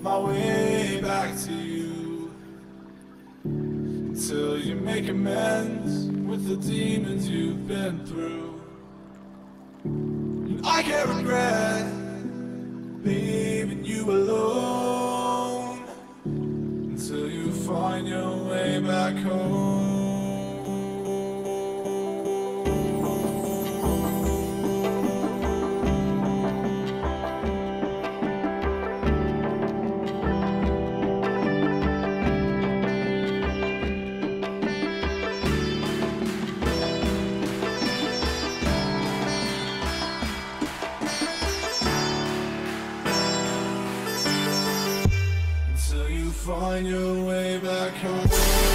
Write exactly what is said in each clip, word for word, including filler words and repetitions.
my way back to you, until you make amends with the demons you've been through. And I can't regret leaving you alone until you find your way back home. Find your way back home.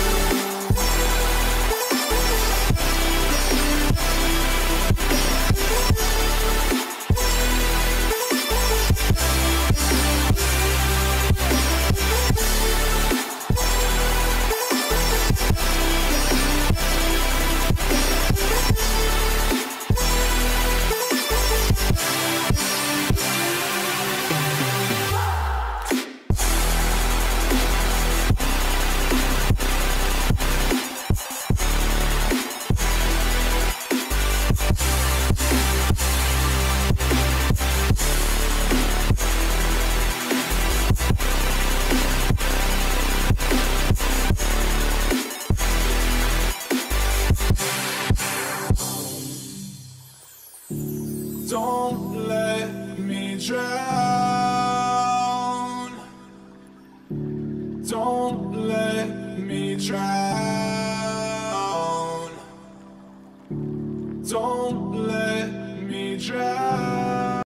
Don't let me drown. Don't let me drown. Don't let me drown.